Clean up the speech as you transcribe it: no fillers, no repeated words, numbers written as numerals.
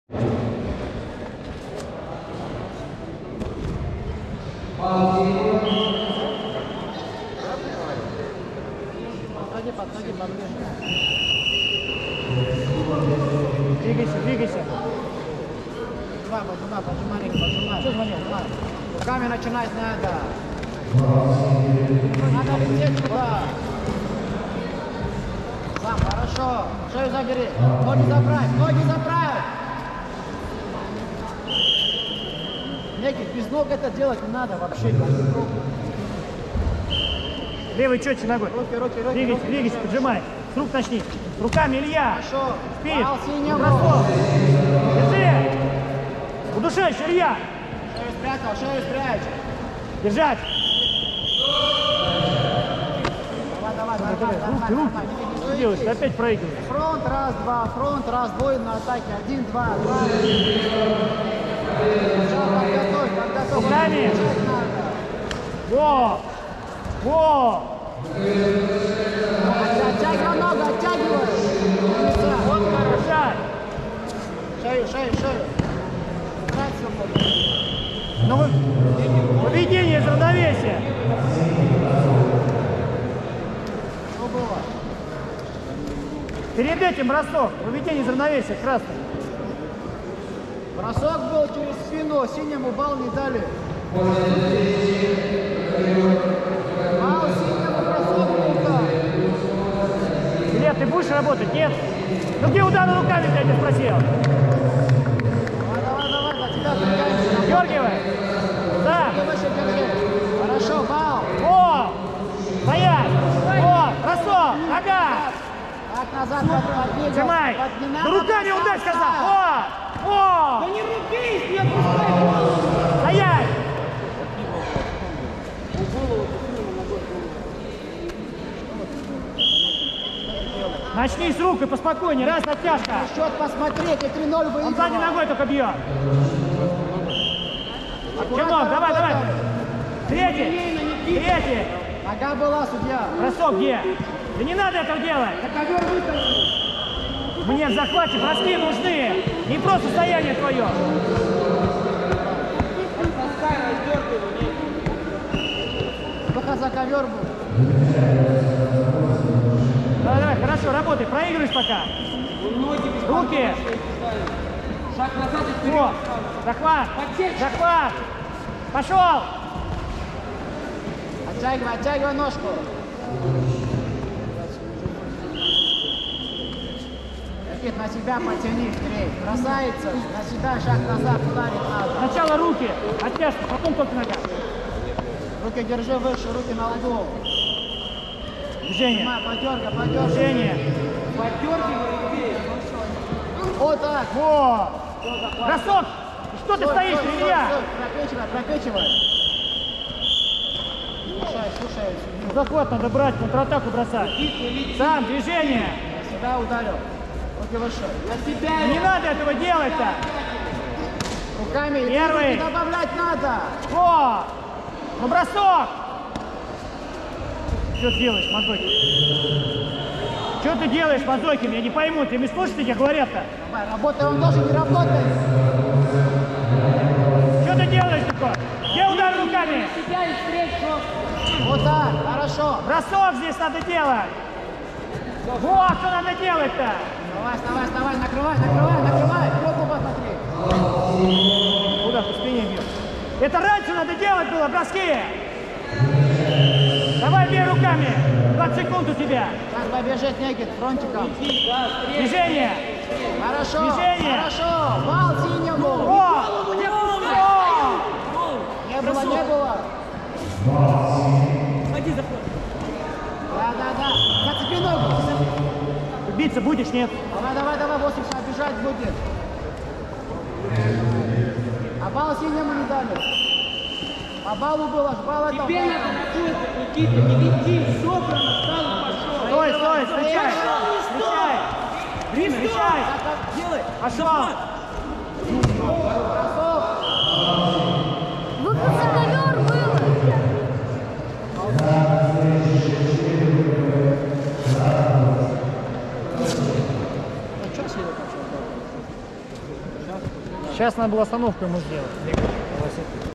Подходи поближе. Двигайся. Поджимай. Что звонил? Руками начинать надо. Надо лететь туда. Сам, хорошо. Шею забери. Ноги заправь. Некий, без ног это делать не надо вообще. Левый четче ногой. Руки. Двигайся, поджимай. С рук начни. Руками, Илья. Хорошо. Спишь. Бросок. Держи. Удушаешь, Илья. Шею спрячь. Держать. Давай. Руки. Что делаешь? Ты опять проигрываешь. Фронт, раз, двое на атаке. 1, 2. Подготовь. Руками. Во. Оттягивай ногу. Вот хорошо. Шею. Ну, поведение из равновесия. Что было? Перед этим бросок. Поведение из равновесия. Красный. Бросок был через спину. Синему балл не дали. Балл синему бросок был, да. Илья, ты будешь работать? Нет? Ну где удары руками, я тебя спросил? Давай, за тебя приканчивай. Дергивай. Да. Выше держи. Хорошо, балл. О! Стоять! О! Бросок! Нога! Так, назад подвигай. Сжимай! Да руками ударь, сказал! О! Да не рубись, не отпускай голову. Стоять! Начни с рук и поспокойнее. Раз, натяжка. Счет посмотреть, и 3-0 выиграл. Он сзади ногой только бьет. Чемок, давай. Третий. Нога была, судья. Бросок где? Да не надо этого делать. Ковер вытащи. Мне в захвате броски нужны. Не просто состояние твое. Только за ковер был. Давай, хорошо, работай. Проигрываешь пока. Руки. Шаг назад и вперед. О, захват. Пошел. Оттягивай ножку. Никит, на себя потяни, Андрей. Бросается, на себя шаг назад, ударить надо. Сначала руки, оттяжка, потом только нога. Руки держи выше, руки на лбу. Движение. Подергай. Движение. Поддергивай. Вот так. Во. Бросок. Что ты стоишь, Илья? Пропечивай. Слушай. Захват надо брать, контратаку бросать. Сам, движение. Сюда ударил. Руки выше. На себя. Не надо этого делать-то. Руками. Первый. Руки добавлять надо. Во. Ну бросок. Что ты делаешь, Мазойкин? Что ты делаешь, Мазойкин? Я не пойму, ты не слушаешь, что тебе говорят-то? Давай, работай, он должен не работать. Что ты делаешь такое? Где удар руками? Себя и встреч. Вот так, хорошо. Бросок здесь надо делать. Вот что надо делать-то. Вставай, накрывай. Руку посмотри. Куда по спине бьет? Это раньше надо делать было, броски. Давай бей руками. 20 секунд у тебя. Сейчас побежит Никит фронтиком. Движение. Хорошо. Движение. Хорошо. Бал синему. О! Не было. Ходи, заход. Да. Зацепи ногу. Биться будешь, нет? Давай, 8 шаг бежать будет. А бал синему не дали. По балу было, бал это. Тебе надо работать, Никита, не лети, собрано, встал и пошел. Стой, встречай. Время, решай. Делай. Пошел. Выпуск ковер было. Сейчас надо было остановку ему сделать.